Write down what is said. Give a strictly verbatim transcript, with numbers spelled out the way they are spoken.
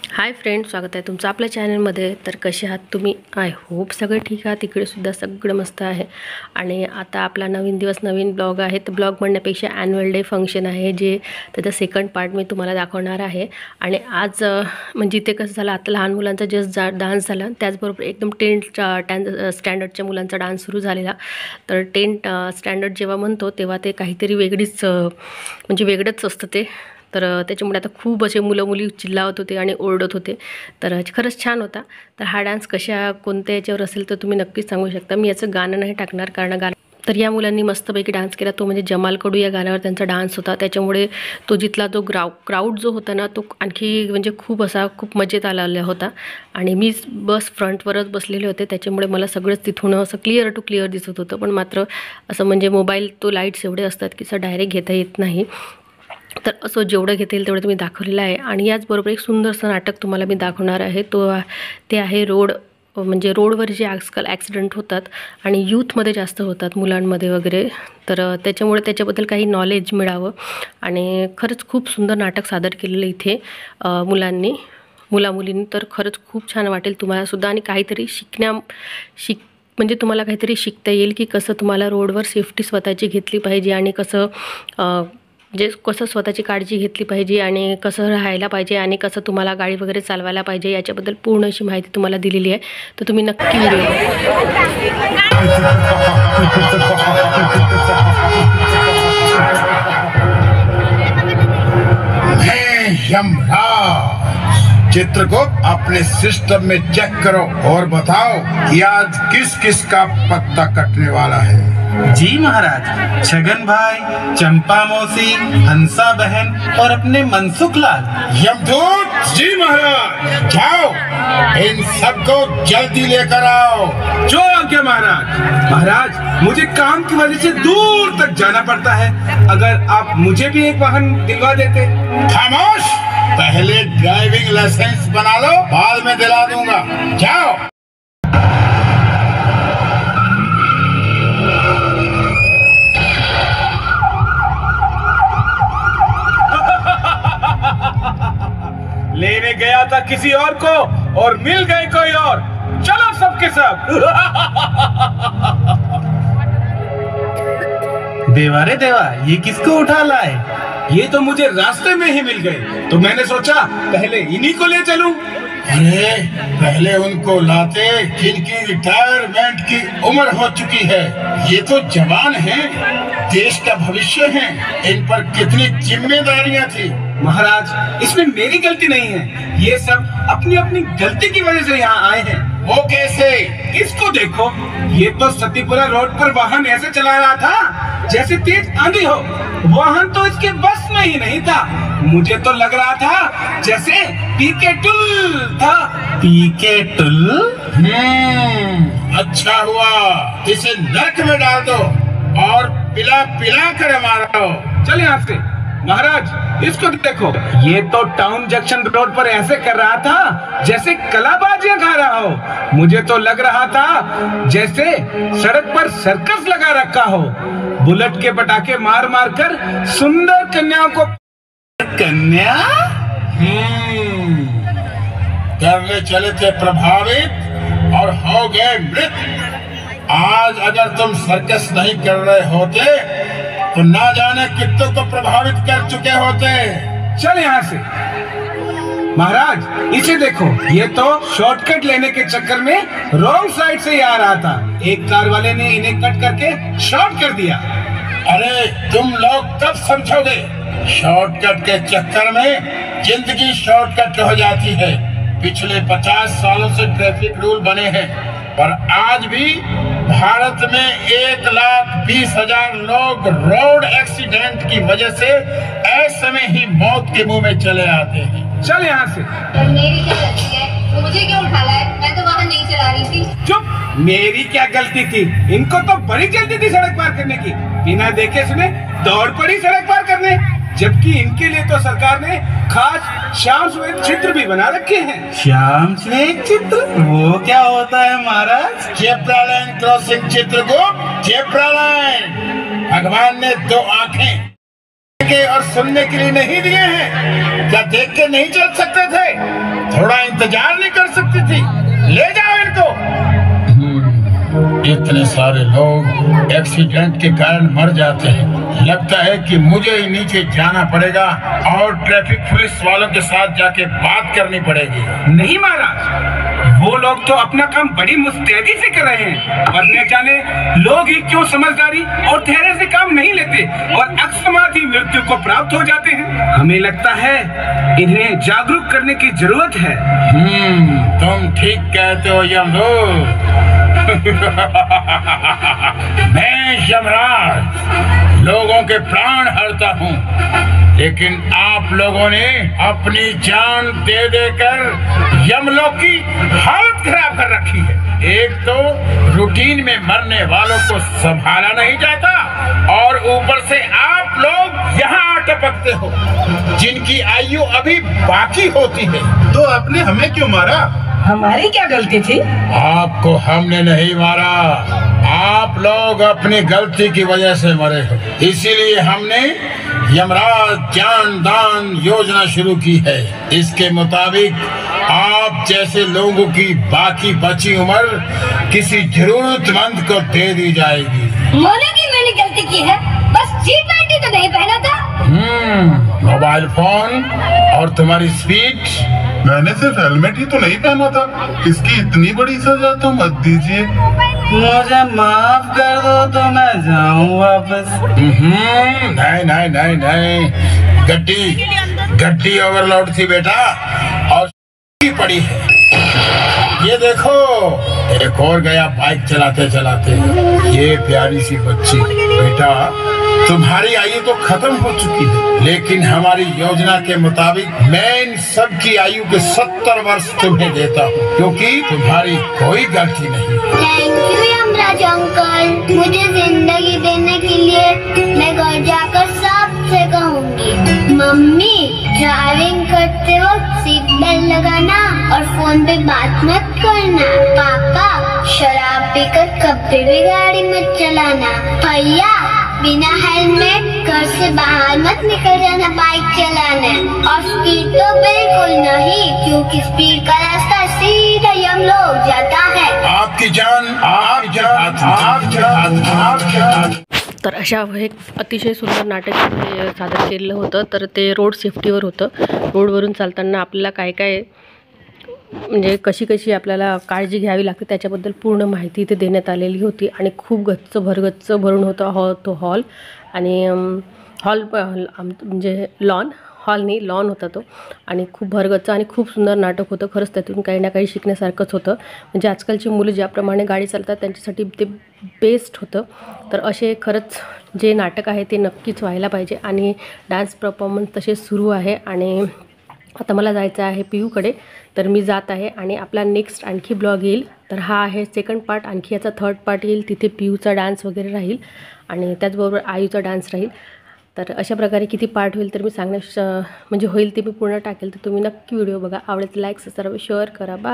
Hi friend, स्वागत आहे तुमचं आपल्या चॅनलमध्ये. तर कसे आहात तुम्ही? आय होप सगळं ठीक आहे. तिकडेसुद्धा सगळं मस्त आहे. आणि आता आपला नवीन दिवस नवीन ब्लॉग आहे. तर ब्लॉग म्हणण्यापेक्षा ॲन्युअल डे फंक्शन आहे, जे त्याचं सेकंड पार्ट मी तुम्हाला दाखवणार आहे. आणि आज म्हणजे इथे कसं झालं, आता लहान मुलांचा जस्ट जा डान्स झाला, त्याचबरोबर एकदम टेन्थच्या टेन्थ स्टँडर्डच्या मुलांचा डान्स सुरू झालेला. तर टेन्थ स्टँडर्ड जेव्हा म्हणतो तेव्हा ते काहीतरी वेगळीच म्हणजे वेगळंच असतं ते. तर त्याच्यामुळे आता खूप असे मुलं मुली चिल्लावत होते आणि ओरडत होते. तर खरंच छान होता. तर हा डान्स कशा कोणत्या याच्यावर असेल तर तुम्ही नक्कीच सांगू शकता. मी याचं गाणं नाही टाकणार, कारण गाणं तर या मुलांनी मस्तपैकी डान्स केला. तो म्हणजे जमाल कडू या गाण्यावर त्यांचा डान्स होता. त्याच्यामुळे तो जिथला जो ग्राउ क्राऊड जो होता ना, तो आणखी म्हणजे खूप असा खूप मजेत आलेला होता. आणि मी बस फ्रंटवरच बसलेले होते, त्याच्यामुळे मला सगळंच तिथून असं क्लिअर टू क्लिअर दिसत होतं. पण मात्र असं म्हणजे मोबाईल तो लाईट्स एवढे असतात की असं डायरेक्ट घेता येत नाही. तर असं जेवढं घेता येईल तेवढं तुम्ही दाखवलेलं आहे. आणि याचबरोबर एक सुंदरसं नाटक तुम्हाला मी दाखवणार आहे. तो ते आहे रोड, म्हणजे रोडवर जे आजकाल ॲक्सिडेंट होतात आणि यूथमध्ये जास्त होतात, मुलांमध्ये वगैरे. तर त्याच्यामुळे त्याच्याबद्दल काही नॉलेज मिळावं. आणि खरंच खूप सुंदर नाटक सादर केलेलं इथे मुलांनी मुलामुलींनी. तर खरंच खूप छान वाटेल तुम्हालासुद्धा. आणि काहीतरी शिकण्या शिक म्हणजे तुम्हाला काहीतरी शिकता येईल की कसं तुम्हाला रोडवर सेफ्टी स्वतःची घेतली पाहिजे, आणि कसं म्हणजे कसं स्वतःची काळजी घेतली पाहिजे, आणि कसं राहायला पाहिजे, आणि कसं तुम्हाला गाडी वगैरे चालवायला पाहिजे, याच्याबद्दल पूर्ण अशी माहिती तुम्हाला दिलेली आहे. तर तुम्ही नक्की व्हिडिओ चित्रगुप्त अपने सिस्टम में चेक करो और बताओ कि आज किस किस का पत्ता कटने वाला है। जी महाराज, छगन भाई, चंपा मौसी, हंसा बहन और अपने मनसुख लाल। यमदूत जी महाराज, जाओ इन सबको जल्दी लेकर आओ। जो आज्ञा महाराज। महाराज, मुझे काम की वजह से दूर तक जाना पड़ता है, अगर आप मुझे भी एक वाहन दिलवा देते। खामोश, पहले ड्राइविंग लाइसेंस बना लो, बाद में दिला दूंगा। जाओ। लेने गया था किसी और को और मिल गए कोई और। चलो सबके सब। देवा रे देवा, ये किसको उठा लाए? ये तो मुझे रास्ते में ही मिल गए, तो मैंने सोचा पहले इन्हीं को ले चलूं। अरे पहले उनको लाते जिनकी रिटायरमेंट की उम्र हो चुकी है। ये तो जवान हैं, देश का भविष्य है, इन पर कितनी जिम्मेदारियां थी। महाराज, इसमें मेरी गलती नहीं है, ये सब अपनी अपनी गलती की वजह से यहाँ आए हैं। वो कैसे? इसको देखो, ये तो सतीपुरा रोड पर वाहन ऐसे चला रहा था जैसे तेज आंधी हो। वाहन तो इसके बस में ही नहीं था। मुझे तो लग रहा था जैसे पीके टुल था। पीके टुल? हम्म, अच्छा हुआ, इसे नरक में डाल दो और पिला पिला कर मारो। चल यहाँ से। महाराज, इसको देखो, ये तो टाउन जंक्शन रोड पर ऐसे कर रहा था जैसे कलाबाजियां खा रहा हो। मुझे तो लग रहा था जैसे सड़क पर सर्कस लगा रखा हो। बुलेट के पटाखे मार मार कर सुंदर कन्याओं को। कन्या? हम्म, करने चले थे प्रभावित और हो गए मृत। आज अगर तुम सर्कस नहीं कर रहे होते तो ना जाने कितनों को प्रभावित कर चुके होते। चल यहाँ से। महाराज, इसे देखो, ये तो शॉर्टकट लेने के चक्कर में रॉन्ग साइड से ही आ रहा था। एक कार वाले ने इन्हें कट करके शॉर्ट कर दिया। अरे तुम लोग कब समझोगे? शॉर्टकट के चक्कर में जिंदगी शॉर्टकट हो जाती है। पिछले पचास सालों से ट्रैफिक रूल बने हैं, पर आज भी भारत में एक लाख बीस हजार लोग रोड एक्सीडेंट की वजह से ऐसे में ही मौत के मुंह में चले आते हैं। चल यहाँ से। मेरी क्या गलती है? तो मुझे क्यों उठा लाया? मैं तो वाहन नहीं चला रही थी। चुप, मेरी क्या गलती थी? इनको तो बड़ी जल्दी थी सड़क पार करने की, बिना देखे सुने दौड़ पड़ी सड़क पार करने। जबकि इनके लिए तो सरकार ने खास श्याम श्वेत चित्र भी बना रखे हैं। श्याम श्वेत चित्र? वो क्या होता है महाराज? Zebra line crossing Chitragupta, zebra line. भगवान ने दो आंखें के और सुनने के लिए नहीं दिए हैं। क्या देख के नहीं चल सकते थे? थोड़ा इंतजार नहीं कर सकती थी? ले जाओ इनको। इतने सारे लोग एक्सीडेंट के कारण मर जाते हैं, लगता है कि मुझे ही नीचे जाना पड़ेगा और ट्रैफिक पुलिस वालों के साथ जाके बात करनी पड़ेगी। नहीं महाराज, वो लोग तो अपना काम बड़ी मुस्तैदी से कर रहे हैं, और न जाने लोग ही क्यों समझदारी और धैर्य से काम नहीं लेते और अकस्मात ही मृत्यु को प्राप्त हो जाते हैं। हमें लगता है इन्हें जागरूक करने की जरूरत है। हम्म तुम ठीक कहते हो यमलोक। मैं यमराज लोगों के प्राण हरता हूँ, लेकिन आप लोगों ने अपनी जान दे देकर यमलोक की हालत खराब कर रखी है। एक तो रूटीन में मरने वालों को संभाला नहीं जाता, और ऊपर से आप लोग यहाँ टपकते हो जिनकी आयु अभी बाकी होती है। तो आपने हमें क्यों मारा? हमारी क्या गलती थी? आपको हमने नहीं मारा, आप लोग अपनी गलती की वजह से मरे हो। इसीलिए हमने यमराज जान दान योजना शुरू की है। इसके मुताबिक आप जैसे लोगों की बाकी बची उम्र किसी जरूरतमंद को दे दी जाएगी। मोना की मैंने गलती की है, बस जी ट्वेंटी तो नहीं पहना था। हम्म मोबाइल फोन और तुम्हारी स्पीड। मैंने सिर्फ हेलमेट ही तो नहीं पहना था, इसकी इतनी बड़ी सजा तो मत दीजिए। मुझे माफ कर दो तो मैं जाऊं वापस। हम्म नहीं नहीं नहीं नहीं गड्डी गड्डी ओवरलोड थी बेटा, और पड़ी है। ये देखो एक और गया बाइक चलाते चलाते। ये प्यारी सी बच्ची। बेटा तुम्हारी आयु तो खत्म हो चुकी है, लेकिन हमारी योजना के मुताबिक मैं इन सब की आयु के सत्तर वर्ष तुम्हें देता हूँ, क्योंकि तुम्हारी कोई गलती नहीं। थैंक यू यमराज अंकल, मुझे जिंदगी देने के लिए। मैं घर जाकर सबसे कहूँगी, मम्मी ड्राइविंग करते वक्त सीट बेल्ट लगाना और फोन पे बात मत करना। पापा शराब पीकर कभी भी गाड़ी मत चलाना। भैया बिना हेलमेट घर से बाहर मत निकल जाना बाइक चलाना। और स्पीड तो बिल्कुल नहीं, क्योंकि स्पीड का रास्ता सीधा यमलोक जाता है। आपकी जान आप जान आप जान आप जान। तर अशा एक अतिशय सुंदर नाटक इथे सादर केलेलं होतं। तर ते रोड सेफ्टीवर होतं। रोडवरून चालताना आपल्याला काय काय म्हणजे कशी कशी आपल्याला काळजी घ्यावी लागते त्याच्याबद्दल पूर्ण माहिती इथे देण्यात आलेली होती, आणि खूप गच्च भरगच्च भरून होता हॉ तो हॉल. आणि हॉल म्हणजे लॉन हॉल नाही लॉन होता तो, आणि खूप भरगच्च आणि खूप सुंदर नाटक होतं. खरंच त्यातून काही ना काही शिकण्यासारखंच होतं. म्हणजे आजकालची मुलं ज्याप्रमाणे गाडी चालतात त्यांच्यासाठी ते बेस्ट होतं. तर असे खरंच जे नाटक आहे ते नक्कीच व्हायला पाहिजे. आणि डान्स परफॉर्मन्स तसे सुरू आहे. आणि आता मला जायचं आहे पीयूकडे, तर मी जात आहे. आणि आपला नेक्स्ट आणखी ब्लॉग येईल, तर हा आहे सेकंड पार्ट. आणखी याचा थर्ड पार्ट येईल, तिथे पीयूचा डान्स वगैरे राहील आणि त्याचबरोबर आयूचा डान्स राहील. तर अशा प्रकारे किती पार्ट होईल तर मी सांगण्यास म्हणजे होईल ते मी पूर्ण टाकेल. तर तुम्ही नक्की व्हिडिओ बघा. आवडेल तर लाईक सबस्क्राईब शेअर करा. बाय.